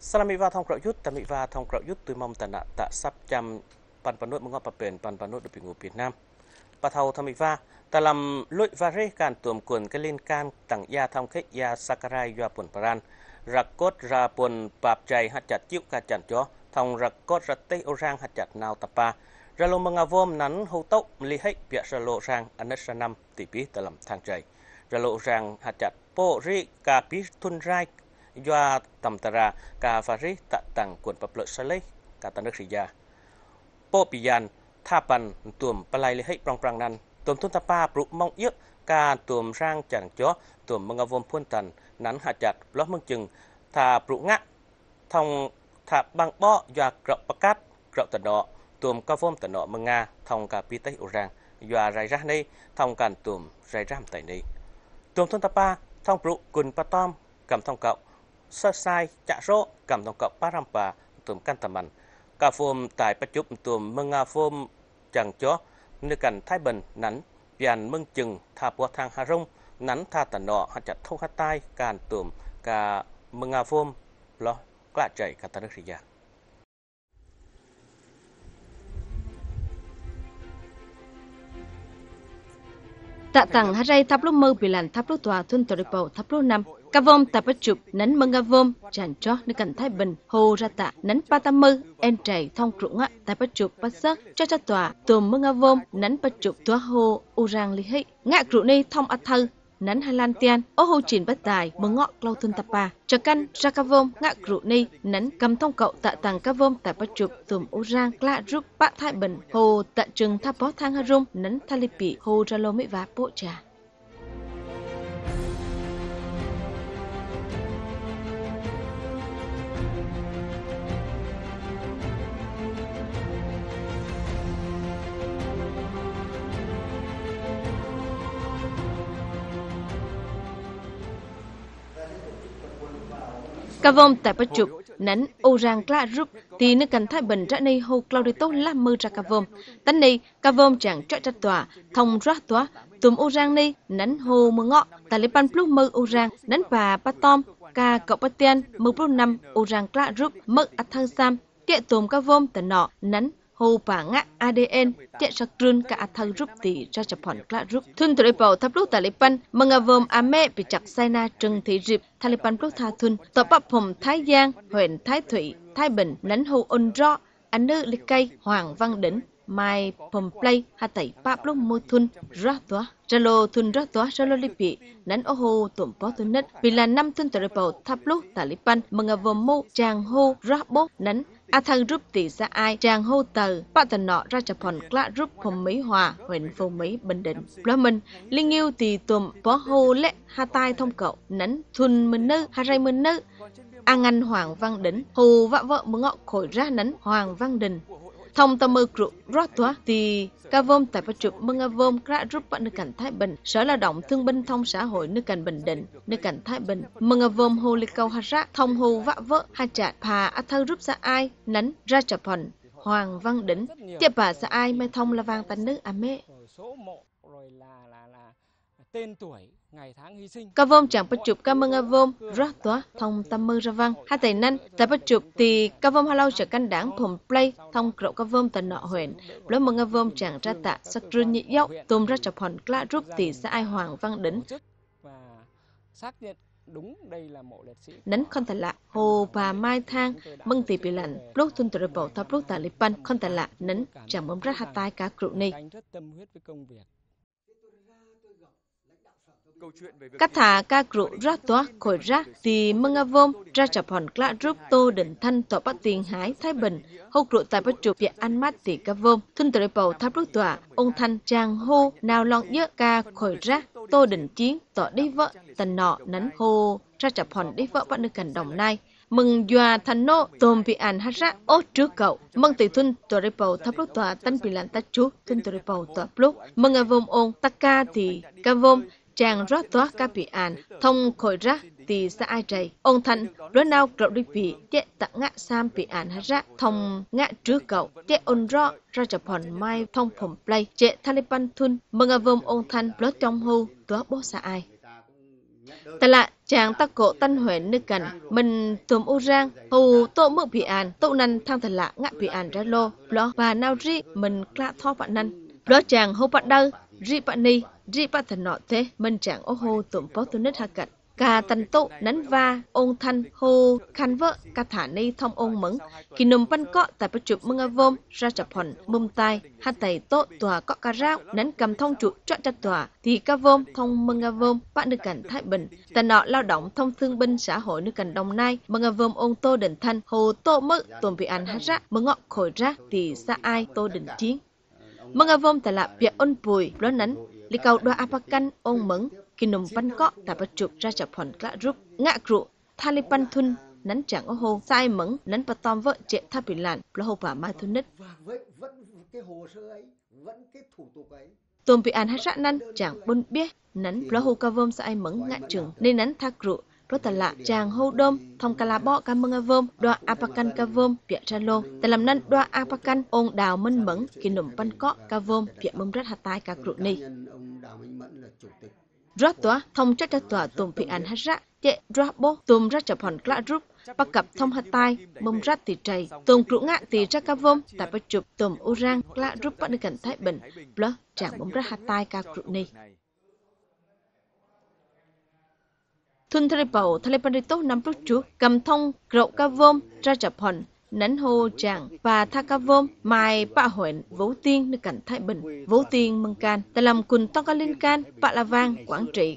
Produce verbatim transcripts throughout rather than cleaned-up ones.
Salamiva ทองกรยุทธ์ตมิวาทองกรยุทธ์ตุยมอมตนะตะซับจำปันปนุษย์มงอปะเป็นปันปนุษย์ดุปิงูปีน้ำปะเทาทมิวาตะลำลุยวาเรการตัวมกวนกลินการตั้งยาทำเขยยาสักรายยาปนปรันรักกดราปนปราบใจหัดจัดจิ้วกาจันจ่อทองรักกดรัตเตโอรางหัดจัดนาวตะปาระลมมังวอมนั้นหูโตมลิให้เปียสโลรางอนัสนำติปีตะลำทางใจระโลรางหัดจัดโปริกาปิทุนไรยาตำตรากาฟาริตะตังกวนปะเปลสเลกาตันริยาโปปิยันท่าปันตุ่มปลายเลยให้ปรองปรางนั้นตุ่มทุนตะปาปรุมองเยอะการตุ่มร่างจังจ่อตุ่มมังวมพุ่นตันนั้นหัดจัดล้อมึงจึงถ้าปรุงะทองถ้าบางบ่อยากเกาะประกัดเกาะตะเนาะตุ่มกะวมตะเนาะมังงาทองกาปีไตอุรังยาไรร่าในทองการตุ่มไรร่ามไตในตุ่มทุนตะปาทองปรุกุนปะต้อมกำทองเก่าสไซจะโรกำตองกับปารัมปาตุ่มกันตะมันกาโฟมตายประจุตุ่มเมืองอาโฟมจังจ้อเนื้อกันไทยบันนั้นเปลี่ยนเมืองจึงทาปัวทางฮารงนั้นทาตะเนาะหัดจัดท่องฮัตใต้การตุ่มกาเมืองอาโฟมล้อกระใจกาตานึกริยาตะตังฮัจไรทับลูกมือปิลันทับลูกตัวทุนตริโปทับลูกนำกะวมตะปัจจุบนั้นมังกะวมจันจ้อในกันไทยบันโฮระตะนั้นปาตะมือเอ็นใจท่องกรุงะแต่ปัจจุบปัสสะจ้าจ้าตัวตัวมังกะวมนั้นปัจจุบตัวโฮอุรังลิให้งะกรุในท่องอัทเธนั้นฮาลันเตียนโอโฮจินบัดตายมังเงาะกลาวทุนตะปาจะกันรักกะวมงะกรุในนั้นกำท่องเก่าตะตังกะวมแต่ปัจจุบตุ่มอุรังกล้ารุปปะไทยบันโฮตะจึงทับปอทางฮารุมนั้นทะลิปีโฮจะโลมิวาโปจากะวมแต่ปัจจุบนั้นโอรางกล้ารุปตีนึกกันท้ายบันระในโฮกลาวดิโตละมือจากกะวมตั้นในกะวมจังจ้าจัดตัวทองรักตัวตุ่มโอรางในนั้นโฮมือเงาะแต่ลิปันปลุกมือโอรางนั้นป่าปะตอมกาเกาะปะเตียนมือปลุกนำโอรางกล้ารุปมืออัทธังซามเกี่ยตุ่มกะวมแต่เนาะนั้นโฮป่างะ a ดี เอ็น เจสักรุนกะอัทธังรุปตีราชพรกล้ารุปทุนตริเปาทับลูกแต่ลิปันมังกะวมอาเมปิจักไซนาจึงถีริบทาลิปันปลุกทาทุนต่อปะผมท้ายยางเห็นท้ายถุยท้ายบินนั้นโฮอุนรออันเนอร์ลิไกห่างวังดินไม่ผมเปลยหาไตปะปลุกมือทุนรักตัวจะโลทุนรักตัวจะโลลิปีนั้นโอโฮตุ่มปอตุนนัดปีละน้ำทุนตริเปาทับลูกแต่ลิปันมังกะวมโมจางโฮรักโบนั้นอาทังรูปตีสะอายจางโฮเตอร์ปะตะเนาะราชพรกล้ารูปผมmỹ hòa huyện phù mỹ bình địnhเพราะมันลิงยิวตีตุ่มปอโฮและฮาตายthông cậuนั้นทุนมันนึฮาไรมันนึอางันhoàng văn đỉnh hù vạ vợ mưa ngọ khổi ra nấn hoàng văn đình thông tâm mơ crụ rót toa thì ca vôm tại phát chụp mừng vôm ra rút bắt nước cảnh thái bình sở lao động thương binh thông xã hội nước cảnh bình định nước cảnh thái bình mừng vôm hồ liệt cầu hạt rác thông hồ vạ vợ hai chặt phà a thơ rút ra ai nấn ra chập hòn hoàng văn đỉnh tiếp bà sa ai mai thông là vàng tấn nước à mẹ tên tuổi ngày tháng hy sinh ca vôm chẳng bắt chụp ca mừng vôm rót toa thông tâm mơ ra vang hai tài năng tại bắt chụp thì ca vôm halau trở căn đảng phồng play thông cậu ca vôm tận nọ huyện lối mừng vôm chẳng ra tạ sắc run nhị dốc tôm ra chập hòn kla rút thì sẽ ai hoàng văn đỉnh và xác nhận đúng đây là mộ liệt sĩ nấn con tận lạ hồ và mai thang mừng tỷ bị lạnh lúc thun tụi bộ tháp lúc tại lipan con tận lạ nấn chẳng bấm ra hạt tai cá cựu này các thả ca cựu ra toa khỏi ra thì mừng vôm ra chập hòn kla rút tô định thanh tọa bắt tiền hái thái bình hô cựu tại bắt chụp việc ăn mát thì ca vôm thun tụi bộ tháp lúc tọa ông thanh chàng hô nào lon dớt ca khỏi ra tô định chiến tọa đi vợ tần nọ nấn hô ra chập hòn đi vợ bắt được cảnh đồng nai mừng dòa thành nô tôm bị ăn hát ra ốt trước cậu mừng tỷ thun tụi bộ tháp lúc tọa tân bị lạnh tát chú thun tụi bộ tọa lúc mừng vôm ông tắc ca thì ca vôm chàng rót toa ca bị an thông khỏi ra thì sẽ ai chạy ông thành đối nào cậu đi bị chết tặng ngã sam bị an hết ra thông ngã trước cậu chết ôn rõ ra chập hòn mai thông phẩm play chết taliban thun mừng vôm ông thành lót trong hô toa bố sẽ ai Tại lạ chàng ta cổ tân huyện nước cảnh mình tùm u rang hù tô mực bị an tô năn thang thật lạ ngạ bị an ra lô lo và nào ri mình klạ tho bạn năn lo chàng hô bạn đau ri bạn ni ri bạn thật nọ thế mình chàng ô hô tùm bó tu nít hạ cận cả tần tụ nắn va ôn thanh hô khăn vợ cả thả ni thông ôn mẫn khi nùm pan cọ tại bạch chụp mưng avôm ra chập hòn mum tai hai tay tốt tòa cọ cà rao nắn cầm thông trụ chọn chặt tòa thì ca vôm thông mưng avôm bạn nước cảnh thái bình tần nọ lao động thông thương binh xã hội nước cảnh đồng nai mưng avôm ôn tô đỉnh thanh hồ tô mự tuần bị ăn hát rác mưng ngọ khổi rác thì xa ai tô đỉnh chiến mưng avôm tại là việc ôn bùi đó nắn li cầu đoa apakan ôn mẫn khi nùm pan cọ tại bạch chụp ra chập hòn klạ rúp ngạ crụ thalipan thun nắn chẳng ô hô sai mẫn nắn bà tom vợ trẻ tháp bị lạn lo hô bà mai thun nít tôm bị ăn hát rã năn chẳng bôn biết nắn lo hô ca vôm sai mẫn ngạ trường nên nắn thác crụ lo tà lạ chàng hô đôm thông cà la bọ ca mưng avôm đoa apakan ca vôm bịa ra lô tại làm năn đoa apakan ôn đào minh mẫn khi nùm pan cọ ca vôm bịa mâm rát hạt tai ca crụ ni rót tòa thông chất ra tòa tùm bị ảnh hát rác chạy rót bố tùm ra chập hòn klạ rúp bắt cặp thông hạt tai mông rát tì trầy tùm crụ ngạ tì ra ca vôm tại bạch chụp tùm u rang klạ rúp bắt nước cảnh thái bình blơ chẳng bông rát hạt tai ca crụ ni thun thầy bầu thầy pan tốt năm lúc chú cầm thông rậu ca vôm ra chập hòn nắn hô chàng và tha ca vôm mai bạ huyện vũ tiên nước cảnh thái bình vũ tiên mừng can tại làm cùng to ca linh can bạ la vang quảng trị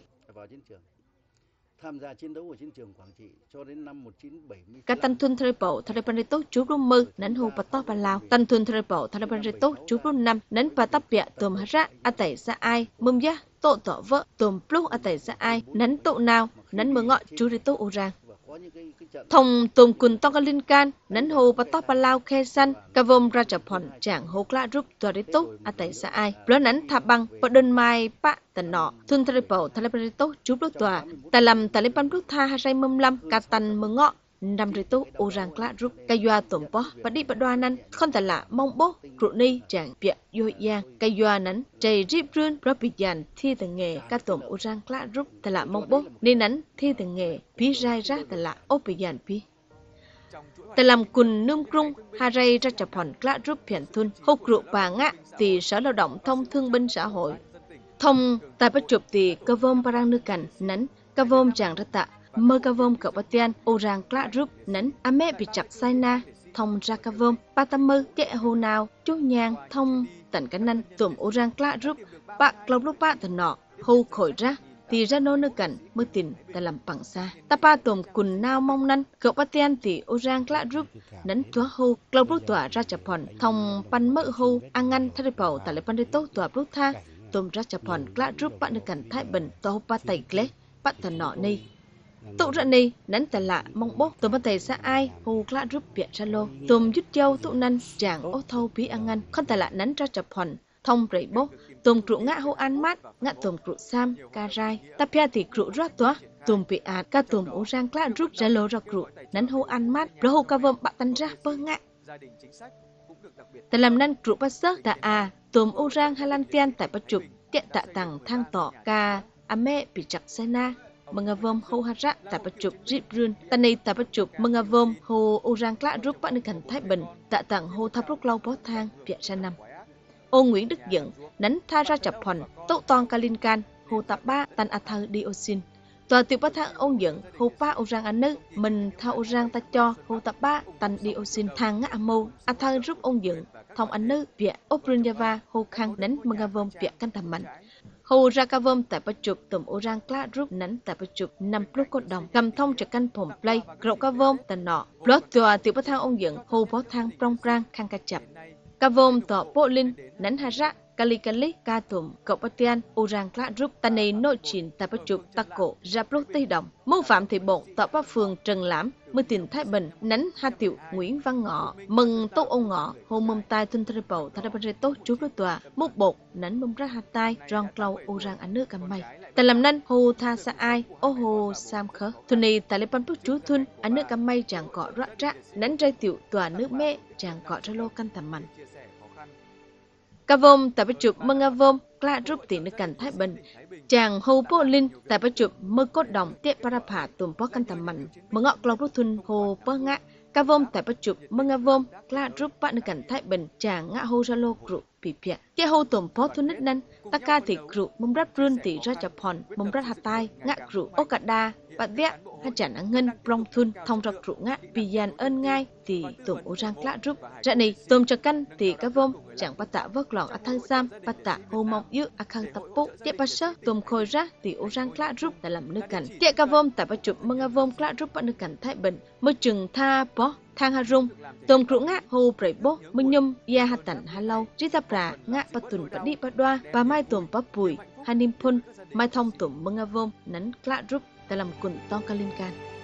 các tân thun thầy bầu thầy pan tốt chú rung mơ nắn hô bát to ba lao tân thun thầy bầu thầy pan tốt chú rung năm nắn ba tắp bẹ tôm hát rác a tẩy ra ai mâm giá tổ tỏ vợ tôm pluk a tẩy ra ai nắn tổ nào nắn mơ ngọ chú đi tốt u rang thông tùm cùng to ca linh can nắn hồ bắt tóc ba lao khe xanh ca vôm ra chập hòn chẳng hô klạ rúp tòa đi tốt a tại xã ai lo nắn tháp băng và đơn mai bạ tần nọ thun thầy bầu thầy đi tốt chú đốt tòa tại làm tại lên pan đốt tha hai say mâm lâm ca tần mơ ngọ năm đi tốt u rang klạ rúp ca doa tùm bó và đi bắt đoan năn không tại lạ mong bố rượu ni chẳng bịa vô giang ca doa nắn chạy rip rươn rồi bị dàn thi từng nghề ca tùm u rang klạ rúp tại lạ mong bố nên nắn thi từng nghề phí rai ra tại lạ ốp bị dàn phí tại làm cùng nương trung hà ray ra chập hòn klạ rúp phiền thun hô rượu bà ngạ thì sở lao động thông thương binh xã hội thông tại bách chụp thì ca vôm parang nước cảnh nắn ca vôm chẳng ra tạ mơ ca vôm cậu bát tiên ô rang klạ rúp nắn ame bị chặt sai na thông ra ca vôm ba tam mơ chạy hồ nào chú nhang thông tận cái năn tụm ô rang klạ rúp bạc lâu lúc ba thần nọ hô khổi ra thì ra nô nước cảnh mới tin ta làm bằng xa ta pa tùm cùng nao mong năn cậu bát tiên thì ô rang klạ rúp nắn tua hô lâu lúc tỏa ra chập hòn thông pan mơ hô ăn ngăn thay bầu tại lại pan đi tốt tỏa lúc tha tùm ra chập hòn klạ rúp bạn nước cảnh thái bình tô pa tay kle bắt thần nọ ni tụ ra ni nắn tà lạ mong bố tụm bắt tay xa ai hô klạ rúp bịa ra lô tụm dứt châu tụ năn chàng ô thâu bí ăn ngăn không tà lạ nắn ra chập hòn thông rẫy bố tùm crụ ngã hô an mát ngã tùm crụ sam ca rai ta pia thì crụ rót toa tùm bị ạt ca tùm u rang klạ rúp ra lô ra crụ nắn hô an mát rồi hô ca vôm bạ tan ra bơ ngã tại làm năn crụ bát sơ ta à tùm u rang hai lan tiên tại bát chụp tiện tạ tằng thang tỏ ca ame bị chặt xe na mừng vôm hô hát rác tại bát chụp rip run ta này tại bát chụp mừng vôm hô u rang klạ rúp bạn nước cảnh thái bình tạ tằng hô tháp lúc lâu bó thang bịa ra năm ô Nguyễn Đức Dựng nắn tha ra chập hòn tụ toàn kalin can hồ tạp ba tan a thơ dioxin tòa tiểu bát thang ông Dựng hồ pa ô rang anh nữ mình thao ô rang ta cho hồ tạp ba tan dioxin thang ngã mô a thơ giúp ông Dựng thông anh nữ vía oprin java hồ khang nắn manga vôm vía căn tầm mạnh hồ ra ca vôm tại bát chụp tụm ô rang klạ rúp nắn tại bát chụp năm lúc cột đồng cầm thông trực canh phồng play rậu ca vôm tần nọ lót tòa tiểu bát thang ông Dựng hồ bó thang prong prang khang ca chập ca vôm tỏ bộ linh nắn hà rác kali kali ca tùm cậu bát tiên u rang klạ rúp ta này nội chín tại bát chụp ta cổ rap lô tây đồng mưu phạm thị bộ tỏ ba phường trần lãm mưu tiền thái bình nắn hà tiểu Nguyễn Văn Ngọ mừng tô ông Ngọ hồ mâm tai thun thầy bầu thầy bát tốt chú đối tòa múc bột nắn mâm ra hà tai rong clau u rang ăn nước cầm mày tại làm năn hồ tha sa ai ô hồ sam khớ thun này tại lê pan bút chú thun ăn nước cầm mày chẳng cọ rõ rã nắn ray tiểu tòa nước mẹ chẳng cọ ra lô căn tầm mạnh ca vôm tại bát chụp mừng a vôm กล้ารูปตีในกันไทยบันจางโฮโปลินแต่ประจุเมื่อกดดองเตะปราผาตุ่มป้อกันตำมันเมื่อเงาะกลองรุทุนโฮเปงะกะวมแต่ประจุเมื่องะวมกล้ารูปปะในกันไทยบันจางงะโฮจะโลกรุปีเปียเจ้าโฮตุ่มป้อทุนนิดนั้นตะกาติกรุมุมรัดรุนตีราชพรมุมรัดหาตายงะกรุโอกาดาปะเดียให้จันเงินปรองทุนทองรักรุงะปียันเอิญง่ายตีตุ่มอุรังกล้ารูปจะนี่ตุ่มจะกันตีกะวมจางปะตะวกหลองอัทังซ้ำปะตะโฮมอกยึอาคังตะปุเตปะเชตุ่มคอยระตีอุรังกล้ารูปแต่ลำนึกกันเตกะวมแต่ประจุเมื่องะวมกล้ารูปปะนึกกันไทยบันเมื่อจึงท่าปอทางฮารุงตุ่มกรุงะโฮเปรย์โบมึงยมยาหัตันฮาเลาจิตาปรางะปะตุนปะดิปะดวาปะไม้ตุ่มปะปุยฮานิมพุนไม้ทองตุ่มเมื่องะวมนั้นกล้ารูปแต่ลำกุนต้องกะลินกัน